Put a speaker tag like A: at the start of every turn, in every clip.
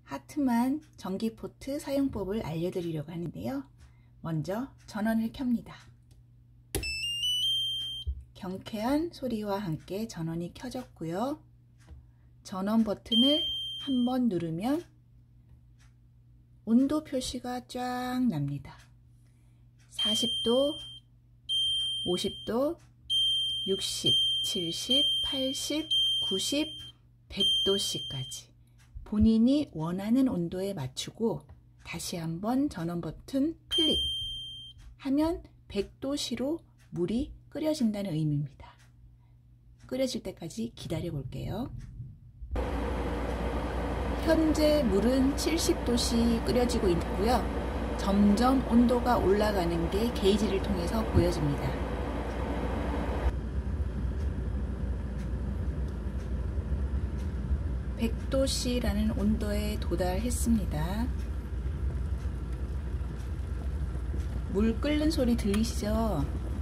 A: 하트만 전기포트 사용법을 알려드리려고 하는데요. 먼저 전원을 켭니다. 경쾌한 소리와 함께 전원이 켜졌고요. 전원 버튼을 한번 누르면 온도 표시가 쫙 납니다. 40도, 50도, 60, 70, 80, 90, 100도씨까지 본인이 원하는 온도에 맞추고 다시 한번 전원 버튼 클릭 하면 100도씨로 물이 끓여진다는 의미입니다. 끓여질 때까지 기다려 볼게요. 현재 물은 70도씨 끓여지고 있고요. 점점 온도가 올라가는 게 게이지를 통해서 보여집니다. 100도씨라는 온도에 도달했습니다. 물 끓는 소리 들리시죠?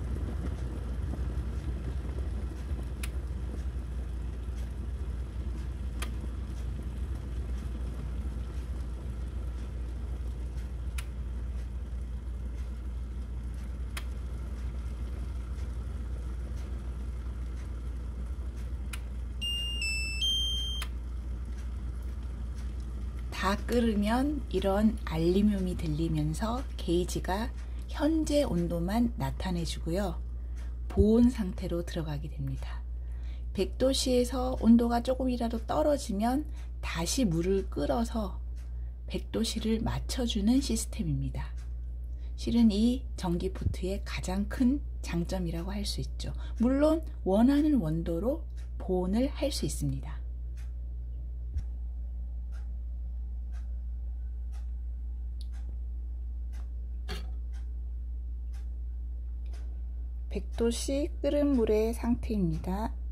A: 다 끓으면 이런 알림음이 들리면서 게이지가 현재 온도만 나타내 주고요. 보온 상태로 들어가게 됩니다. 100도씨에서 온도가 조금이라도 떨어지면 다시 물을 끓여서 100도씨를 맞춰주는 시스템입니다. 실은 이 전기포트의 가장 큰 장점이라고 할 수 있죠. 물론 원하는 원도로 보온을 할 수 있습니다. 100도씨 끓은 물의 상태입니다.